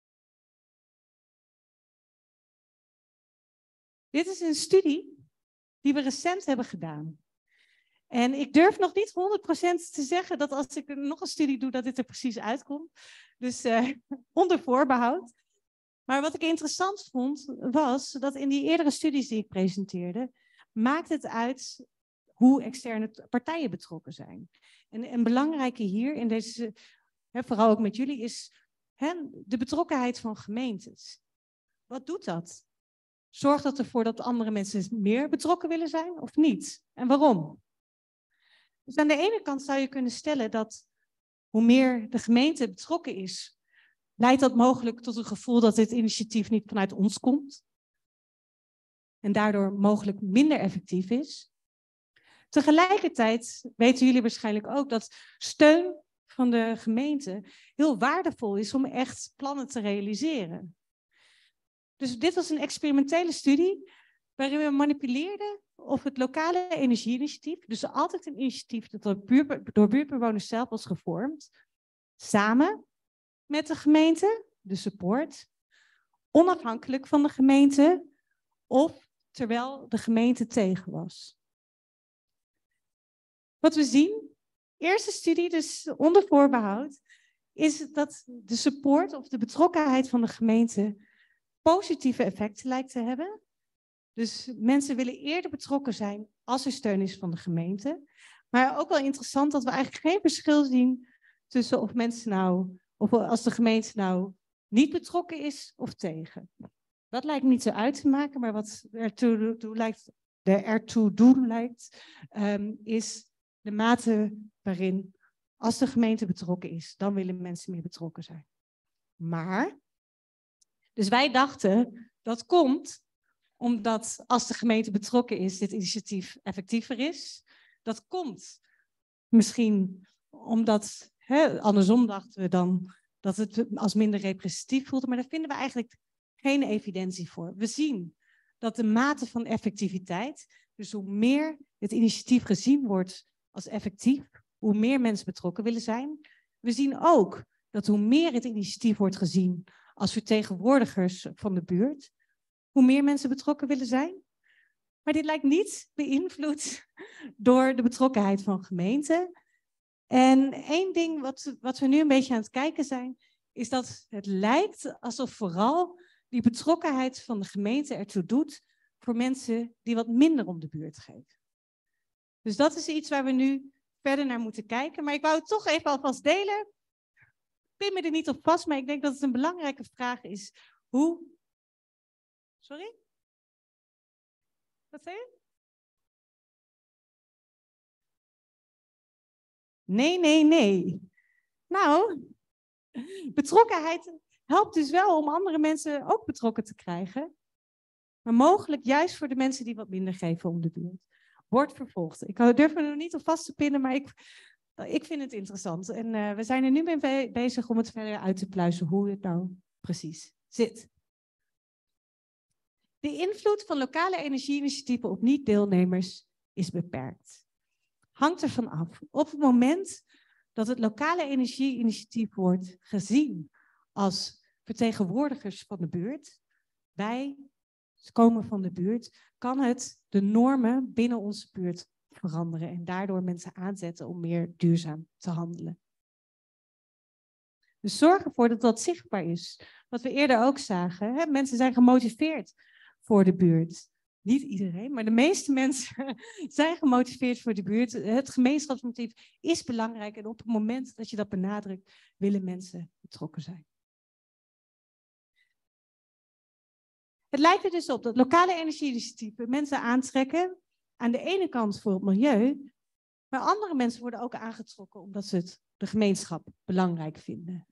C: Dit is een studie die we recent hebben gedaan. En ik durf nog niet honderd procent te zeggen dat als ik nog een studie doe, dat dit er precies uitkomt. Dus uh, onder voorbehoud. Maar wat ik interessant vond, was dat in die eerdere studies die ik presenteerde, maakt het uit hoe externe partijen betrokken zijn. En een belangrijke hier, in deze, hè, vooral ook met jullie, is hè, de betrokkenheid van gemeentes. Wat doet dat? Zorgt dat ervoor dat andere mensen meer betrokken willen zijn of niet? En waarom? Dus aan de ene kant zou je kunnen stellen dat hoe meer de gemeente betrokken is, leidt dat mogelijk tot een gevoel dat dit initiatief niet vanuit ons komt. En daardoor mogelijk minder effectief is. Tegelijkertijd weten jullie waarschijnlijk ook dat steun van de gemeente heel waardevol is om echt plannen te realiseren. Dus dit was een experimentele studie waarin we manipuleerden of het lokale energieinitiatief, dus altijd een initiatief dat door, buur, door buurtbewoners zelf was gevormd, samen met de gemeente, de support, onafhankelijk van de gemeente of terwijl de gemeente tegen was. Wat we zien, eerste studie, dus onder voorbehoud, is dat de support of de betrokkenheid van de gemeente positieve effecten lijkt te hebben. Dus mensen willen eerder betrokken zijn als er steun is van de gemeente. Maar ook wel interessant dat we eigenlijk geen verschil zien tussen of mensen nou, of als de gemeente nou niet betrokken is of tegen. Dat lijkt niet zo uit te maken, maar wat ertoe doen lijkt, de ertoe doen lijkt, um, is de mate waarin als de gemeente betrokken is, dan willen mensen meer betrokken zijn. Maar, dus wij dachten, dat komt omdat als de gemeente betrokken is, dit initiatief effectiever is. Dat komt misschien omdat, hè, andersom dachten we dan, dat het als minder representatief voelt. Maar daar vinden we eigenlijk geen evidentie voor. We zien dat de mate van effectiviteit, dus hoe meer het initiatief gezien wordt als effectief, hoe meer mensen betrokken willen zijn. We zien ook dat hoe meer het initiatief wordt gezien als vertegenwoordigers van de buurt, hoe meer mensen betrokken willen zijn. Maar dit lijkt niet beïnvloed door de betrokkenheid van gemeenten. En één ding wat, wat we nu een beetje aan het kijken zijn, is dat het lijkt alsof vooral die betrokkenheid van de gemeente ertoe doet voor mensen die wat minder om de buurt geven. Dus dat is iets waar we nu verder naar moeten kijken. Maar ik wou het toch even alvast delen. Ik pin me er niet op vast, maar ik denk dat het een belangrijke vraag is. Hoe... Sorry? Wat zei je? Nee, nee, nee. Nou, betrokkenheid helpt dus wel om andere mensen ook betrokken te krijgen. Maar mogelijk juist voor de mensen die wat minder geven om de buurt. Wordt vervolgd. Ik durf me er nog niet op vast te pinnen, maar ik, ik vind het interessant. En uh, we zijn er nu mee bezig om het verder uit te pluizen hoe het nou precies zit. De invloed van lokale energieinitiatieven op niet-deelnemers is beperkt. Hangt ervan af. Op het moment dat het lokale energieinitiatief wordt gezien als vertegenwoordigers van de buurt, wij komen van de buurt, kan het de normen binnen onze buurt veranderen en daardoor mensen aanzetten om meer duurzaam te handelen. Dus zorg ervoor dat dat zichtbaar is. Wat we eerder ook zagen, hè? Mensen zijn gemotiveerd voor de buurt. Niet iedereen, maar de meeste mensen zijn gemotiveerd voor de buurt. Het gemeenschapsmotief is belangrijk en op het moment dat je dat benadrukt, willen mensen betrokken zijn. Het lijkt er dus op dat lokale energieinitiatieven mensen aantrekken. Aan de ene kant voor het milieu, maar andere mensen worden ook aangetrokken omdat ze het, de gemeenschap belangrijk vinden.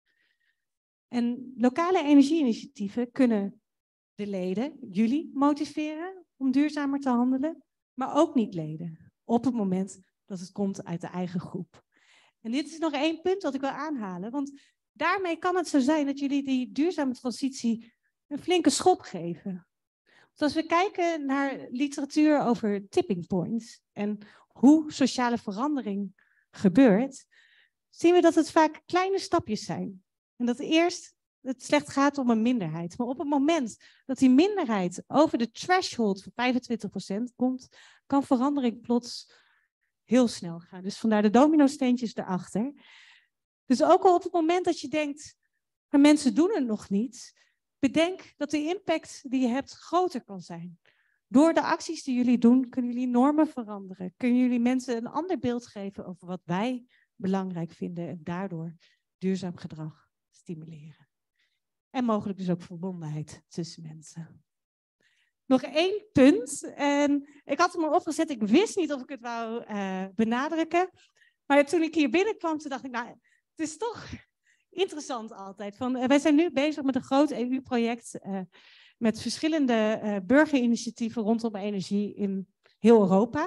C: En lokale energieinitiatieven kunnen de leden, jullie, motiveren om duurzamer te handelen, maar ook niet leden, op het moment dat het komt uit de eigen groep. En dit is nog één punt dat ik wil aanhalen, want daarmee kan het zo zijn dat jullie die duurzame transitie een flinke schop geven. Want als we kijken naar literatuur over tipping points en hoe sociale verandering gebeurt, zien we dat het vaak kleine stapjes zijn. En dat eerst het slecht gaat om een minderheid. Maar op het moment dat die minderheid over de threshold van vijfentwintig procent komt, kan verandering plots heel snel gaan. Dus vandaar de domino-steentjes erachter. Dus ook al op het moment dat je denkt, maar mensen doen het nog niet, bedenk dat de impact die je hebt groter kan zijn. Door de acties die jullie doen, kunnen jullie normen veranderen. Kunnen jullie mensen een ander beeld geven over wat wij belangrijk vinden en daardoor duurzaam gedrag stimuleren. En mogelijk dus ook verbondenheid tussen mensen. Nog één punt. En ik had hem al opgezet. Ik wist niet of ik het wou uh, benadrukken. Maar toen ik hier binnenkwam, toen dacht ik, nou, het is toch interessant altijd. Van, uh, wij zijn nu bezig met een groot E U-project uh, met verschillende uh, burgerinitiatieven rondom energie in heel Europa.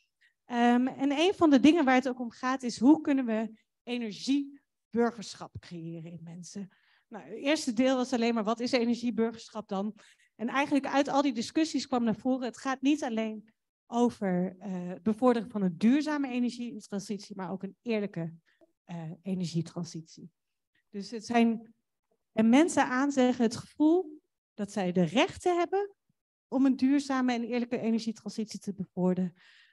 C: Um, en een van de dingen waar het ook om gaat is, hoe kunnen we energieburgerschap creëren in mensen? Nou, het eerste deel was alleen maar, wat is energieburgerschap dan? En eigenlijk uit al die discussies kwam naar voren, het gaat niet alleen over uh, het bevorderen van een duurzame energietransitie, maar ook een eerlijke uh, energietransitie. Dus het zijn en mensen aanzeggen het gevoel dat zij de rechten hebben om een duurzame en eerlijke energietransitie te bevorderen,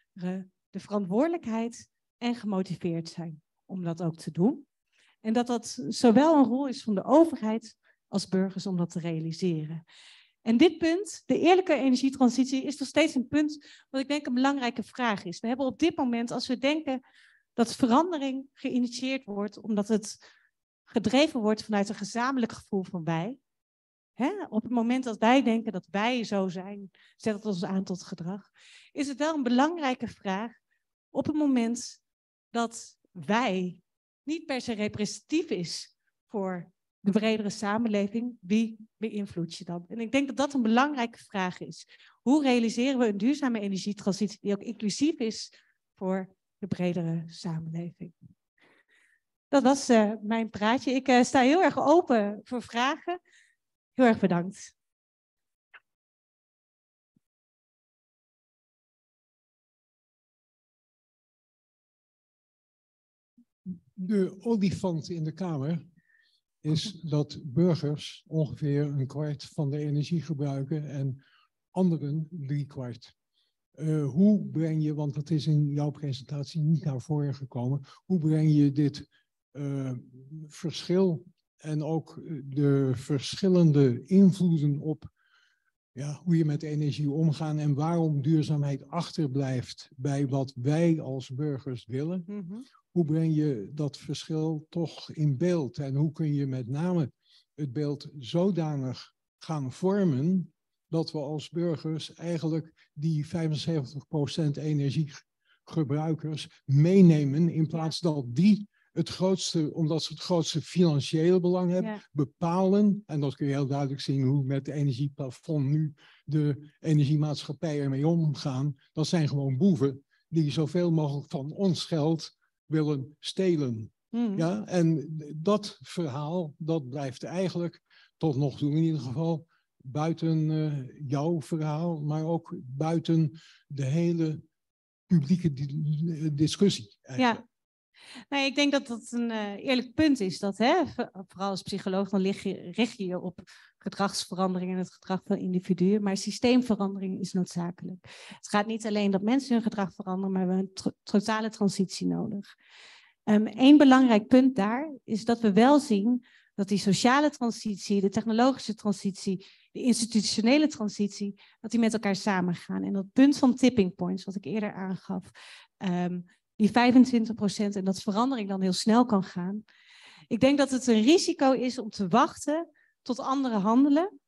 C: de verantwoordelijkheid en gemotiveerd zijn om dat ook te doen. En dat dat zowel een rol is van de overheid als burgers om dat te realiseren. En dit punt, de eerlijke energietransitie, is nog steeds een punt wat ik denk een belangrijke vraag is. We hebben op dit moment, als we denken dat verandering geïnitieerd wordt, omdat het gedreven wordt vanuit een gezamenlijk gevoel van wij. Hè? Op het moment dat wij denken dat wij zo zijn, zet het ons aan tot gedrag. Is het wel een belangrijke vraag op het moment dat wij niet per se representatief is voor de bredere samenleving, wie beïnvloed je dan? En ik denk dat dat een belangrijke vraag is. Hoe realiseren we een duurzame energietransitie die ook inclusief is voor de bredere samenleving? Dat was uh, mijn praatje. Ik uh, sta heel erg open voor vragen. Heel erg bedankt.
E: De olifant in de Kamer is dat burgers ongeveer een kwart van de energie gebruiken en anderen drie kwart. Uh, hoe breng je, want dat is in jouw presentatie niet naar voren gekomen, hoe breng je dit uh, verschil en ook de verschillende invloeden op ja, hoe je met energie omgaat en waarom duurzaamheid achterblijft bij wat wij als burgers willen? Mm-hmm. Hoe breng je dat verschil toch in beeld? En hoe kun je met name het beeld zodanig gaan vormen dat we als burgers eigenlijk die vijfenzeventig procent energiegebruikers meenemen in plaats dat die het grootste, omdat ze het grootste financiële belang hebben, ja. bepalen. En dat kun je heel duidelijk zien hoe met het energieplafond nu de energiemaatschappijen ermee omgaan. Dat zijn gewoon boeven die zoveel mogelijk van ons geld willen stelen. Mm. Ja, en dat verhaal, dat blijft eigenlijk tot nog toe in ieder geval buiten uh, jouw verhaal, maar ook buiten de hele publieke di discussie. Eigenlijk.
C: Ja. Nou, ik denk dat dat een uh, eerlijk punt is. Dat, hè, vooral als psycholoog, dan lig je, richt je je op gedragsverandering en het gedrag van individuen. Maar systeemverandering is noodzakelijk. Het gaat niet alleen dat mensen hun gedrag veranderen, maar we hebben een totale transitie nodig. Um, Eén belangrijk punt daar is dat we wel zien dat die sociale transitie, de technologische transitie, de institutionele transitie, dat die met elkaar samengaan. En dat punt van tipping points, wat ik eerder aangaf, um, die vijfentwintig procent en dat verandering dan heel snel kan gaan. Ik denk dat het een risico is om te wachten tot anderen handelen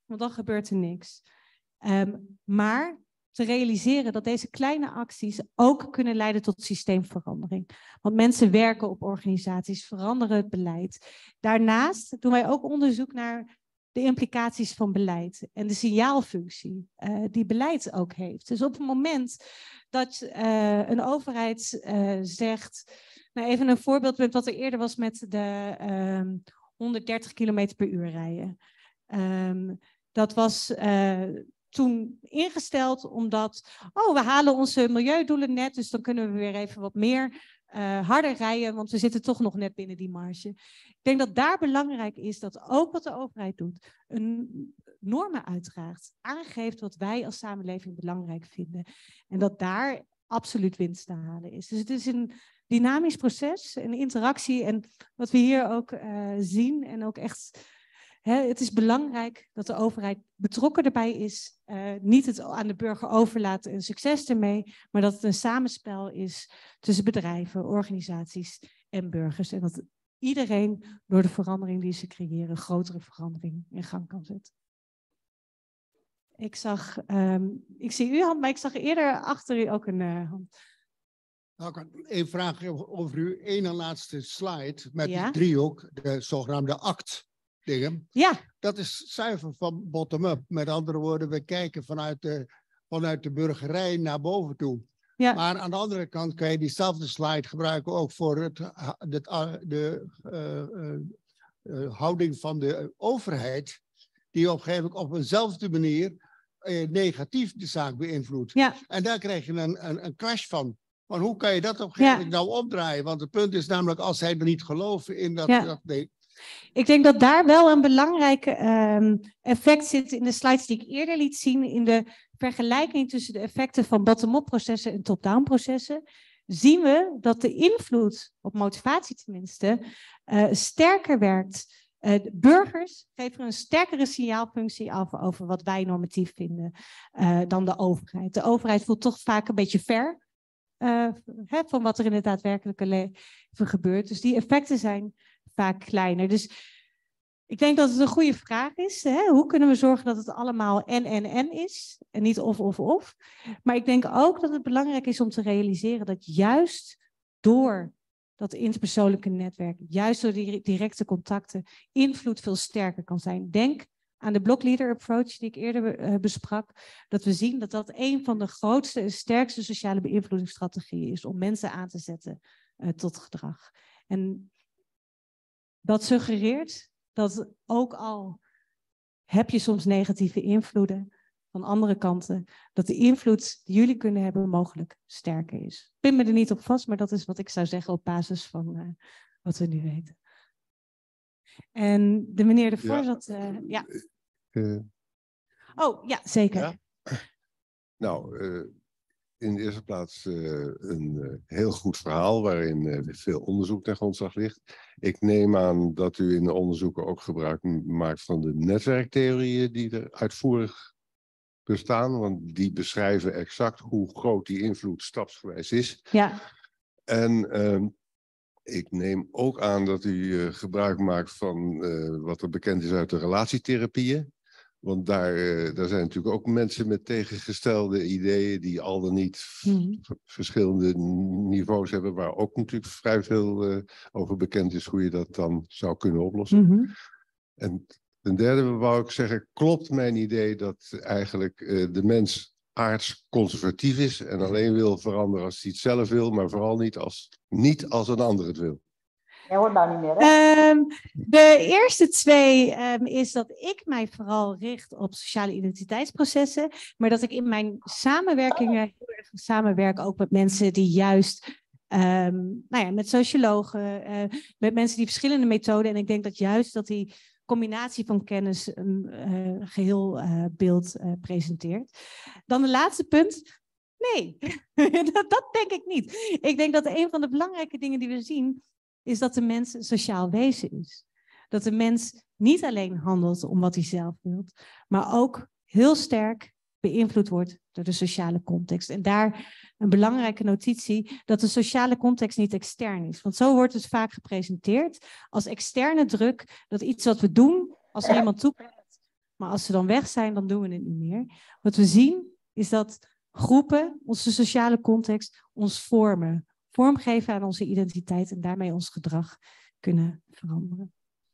C: want dan gebeurt er niks. Um, maar te realiseren dat deze kleine acties ook kunnen leiden tot systeemverandering. Want mensen werken op organisaties, veranderen het beleid. Daarnaast doen wij ook onderzoek naar de implicaties van beleid en de signaalfunctie uh, die beleid ook heeft. Dus op het moment dat uh, een overheid uh, zegt, nou even een voorbeeld met wat er eerder was met de um, honderddertig kilometer per uur rijden. Um, dat was uh, toen ingesteld omdat, oh, we halen onze milieudoelen net, dus dan kunnen we weer even wat meer uh, harder rijden, want we zitten toch nog net binnen die marge. Ik denk dat daar belangrijk is dat ook wat de overheid doet, een normen uitdraagt, aangeeft wat wij als samenleving belangrijk vinden. En dat daar absoluut winst te halen is. Dus het is een dynamisch proces, een interactie. En wat we hier ook uh, zien en ook echt... Hè, het is belangrijk dat de overheid betrokken erbij is. Uh, niet het aan de burger overlaten en succes ermee. Maar dat het een samenspel is tussen bedrijven, organisaties en burgers. En dat iedereen door de verandering die ze creëren, een grotere verandering in gang kan zetten. Ik zag, um, ik zie uw hand, maar ik zag eerder achter u ook een uh, hand.
F: Nou, ik had één vraag over uw ene laatste slide met
C: Ja?
F: die driehoek, de zogenaamde act dingen.
C: Ja.
F: Dat is zuiver van bottom-up. Met andere woorden, we kijken vanuit de, vanuit de burgerij naar boven toe.
C: Ja.
F: Maar aan de andere kant kan je diezelfde slide gebruiken ook voor het, het, de uh, uh, uh, houding van de overheid, die op een gegeven moment op eenzelfde manier uh, negatief de zaak beïnvloedt.
C: Ja.
F: En daar krijg je een, een, een crash van. Maar hoe kan je dat op een gegeven moment nou opdraaien? Want het punt is namelijk, als zij er niet geloven in dat...
C: Ja.
F: dat nee.
C: Ik denk dat daar wel een belangrijk um, effect zit in de slides die ik eerder liet zien. In de vergelijking tussen de effecten van bottom-up processen en top-down processen. Zien we dat de invloed, op motivatie tenminste, uh, sterker werkt. Uh, de burgers geven een sterkere signaalfunctie af over wat wij normatief vinden uh, dan de overheid. De overheid voelt toch vaak een beetje ver. Uh, hè, van wat er in het daadwerkelijke leven gebeurt. Dus die effecten zijn vaak kleiner. Dus ik denk dat het een goede vraag is. Hè? Hoe kunnen we zorgen dat het allemaal en, en, en is? En niet of, of, of. Maar ik denk ook dat het belangrijk is om te realiseren dat juist door dat interpersoonlijke netwerk, juist door die directe contacten, invloed veel sterker kan zijn. Denk aan de block leader approach die ik eerder uh, besprak, dat we zien dat dat een van de grootste en sterkste sociale beïnvloedingsstrategieën is om mensen aan te zetten uh, tot gedrag. En dat suggereert dat ook al heb je soms negatieve invloeden van andere kanten, dat de invloed die jullie kunnen hebben mogelijk sterker is. Ik pin me er niet op vast, maar dat is wat ik zou zeggen op basis van uh, wat we nu weten. En de meneer ervoor
G: Ja.
C: zat... Uh, ja.
G: Uh,
C: oh, ja, zeker.
G: Ja? Nou, uh, in de eerste plaats uh, een uh, heel goed verhaal waarin uh, veel onderzoek ten grondslag ligt. Ik neem aan dat u in de onderzoeken ook gebruik maakt van de netwerktheorieën die er uitvoerig bestaan, want die beschrijven exact hoe groot die invloed stapsgewijs is.
C: Ja. En
G: uh, ik neem ook aan dat u uh, gebruik maakt van uh, wat er bekend is uit de relatietherapieën. Want daar, uh, daar zijn natuurlijk ook mensen met tegengestelde ideeën die al dan niet mm-hmm. verschillende niveaus hebben, waar ook natuurlijk vrij veel uh, over bekend is hoe je dat dan zou kunnen oplossen. Mm-hmm. En ten derde wou ik zeggen, klopt mijn idee dat eigenlijk uh, de mens aardsconservatief is en alleen wil veranderen als hij het zelf wil, maar vooral niet als, niet als een ander het wil?
H: Jij hoort nou niet meer, hè?
C: Um, de eerste twee um, is dat ik mij vooral richt op sociale identiteitsprocessen, maar dat ik in mijn samenwerkingen heel erg samenwerk ook met mensen die juist, um, nou ja, met sociologen, uh, met mensen die verschillende methoden, en ik denk dat juist dat die combinatie van kennis een uh, geheel uh, beeld uh, presenteert. Dan de laatste punt. Nee, dat, dat denk ik niet. Ik denk dat een van de belangrijke dingen die we zien is dat de mens een sociaal wezen is. Dat de mens niet alleen handelt om wat hij zelf wil, maar ook heel sterk beïnvloed wordt door de sociale context. En daar een belangrijke notitie, dat de sociale context niet extern is. Want zo wordt het vaak gepresenteerd als externe druk, dat iets wat we doen, als er iemand toekomt, Maar als ze dan weg zijn, dan doen we het niet meer. Wat we zien is dat groepen, onze sociale context, ons vormen. Vormgeven aan onze identiteit en daarmee ons gedrag kunnen veranderen.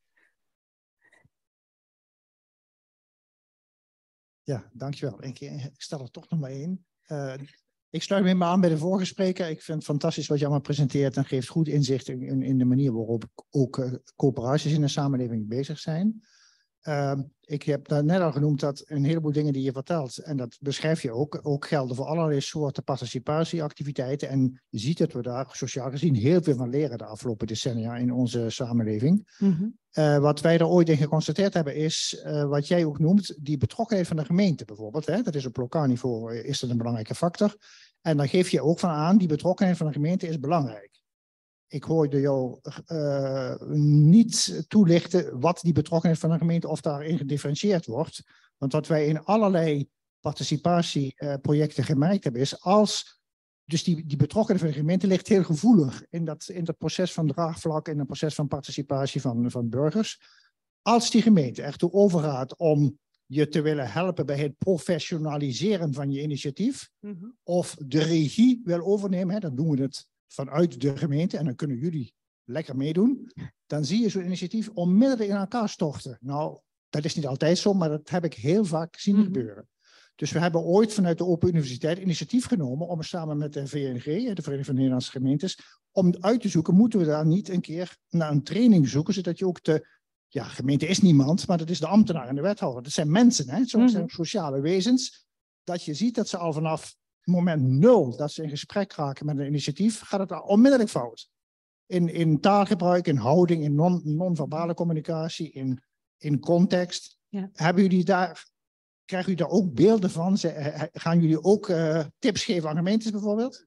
D: Ja, dankjewel. Ik, ik stel er toch nog maar één. Uh, ik sluit me helemaal aan bij de vorige spreker. Ik vind het fantastisch wat je allemaal presenteert en geeft goed inzicht in, in de manier waarop ook uh, coöperaties in de samenleving bezig zijn. Uh, ik heb daar net al genoemd dat een heleboel dingen die je vertelt, en dat beschrijf je ook, ook gelden voor allerlei soorten participatieactiviteiten. En je ziet dat we daar sociaal gezien heel veel van leren de afgelopen decennia in onze samenleving. Mm-hmm. Uh, wat wij er ooit in geconstateerd hebben is, uh, wat jij ook noemt, die betrokkenheid van de gemeente bijvoorbeeld. Hè? Dat is op lokaal niveau is dat een belangrijke factor. En dan geef je ook van aan, die betrokkenheid van de gemeente is belangrijk. Ik hoorde jou uh, niet toelichten wat die betrokkenheid van een gemeente, of daarin gedifferentieerd wordt. Want wat wij in allerlei participatieprojecten uh, gemerkt hebben, is als dus die, die betrokkenheid van de gemeente ligt heel gevoelig in dat, in dat proces van draagvlak, in het proces van participatie van, van burgers. Als die gemeente ertoe overgaat om je te willen helpen bij het professionaliseren van je initiatief, mm-hmm. of de regie wil overnemen, hè, dan doen we het vanuit de gemeente, en dan kunnen jullie lekker meedoen, dan zie je zo'n initiatief onmiddellijk in elkaar storten. Nou, dat is niet altijd zo, maar dat heb ik heel vaak zien mm-hmm. gebeuren. Dus we hebben ooit vanuit de Open Universiteit initiatief genomen om samen met de V N G, de Vereniging van Nederlandse Gemeentes, om uit te zoeken, moeten we daar niet een keer naar een training zoeken, zodat je ook de, ja, gemeente is niemand, maar dat is de ambtenaar en de wethouder. Dat zijn mensen, hè? Zo zijn mm-hmm. sociale wezens, dat je ziet dat ze al vanaf moment nul dat ze in gesprek raken met een initiatief, gaat het onmiddellijk fout. In, in taalgebruik, in houding, in non, non-verbale communicatie, in, in context. Ja. Hebben jullie daar, krijgen jullie daar ook beelden van? Gaan jullie ook uh, tips geven aan gemeentes bijvoorbeeld?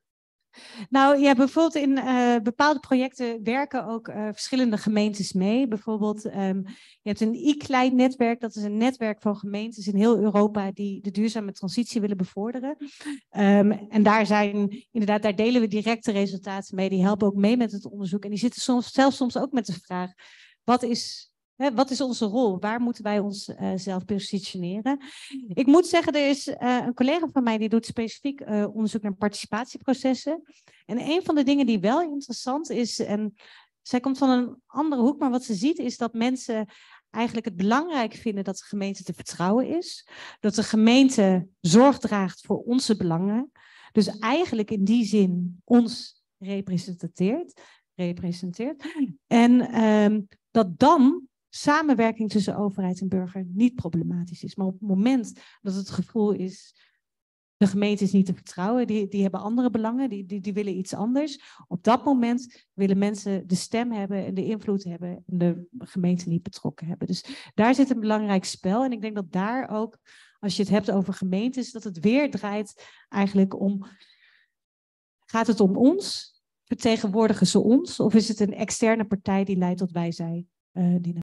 C: Nou ja, bijvoorbeeld in uh, bepaalde projecten werken ook uh, verschillende gemeentes mee. Bijvoorbeeld, um, je hebt een I-Klein netwerk, dat is een netwerk van gemeentes in heel Europa die de duurzame transitie willen bevorderen. Um, en daar zijn, inderdaad, daar delen we directe resultaten mee. Die helpen ook mee met het onderzoek. En die zitten soms, zelfs soms ook met de vraag, wat is... He, wat is onze rol? Waar moeten wij ons uh, zelf positioneren? Ik moet zeggen, er is uh, een collega van mij die doet specifiek uh, onderzoek naar participatieprocessen. En een van de dingen die wel interessant is, en zij komt van een andere hoek, maar wat ze ziet is dat mensen eigenlijk het belangrijk vinden dat de gemeente te vertrouwen is. Dat de gemeente zorg draagt voor onze belangen. Dus eigenlijk in die zin ons representeert. representeert. En um, dat dan samenwerking tussen overheid en burger niet problematisch is. Maar op het moment dat het gevoel is, de gemeente is niet te vertrouwen, die, die hebben andere belangen, die, die, die willen iets anders. Op dat moment willen mensen de stem hebben en de invloed hebben en de gemeente niet betrokken hebben. Dus daar zit een belangrijk spel. En ik denk dat daar ook, als je het hebt over gemeentes, dat het weer draait eigenlijk om, gaat het om ons? Vertegenwoordigen ze ons? Of is het een externe partij die leidt tot wij zij? Uh, die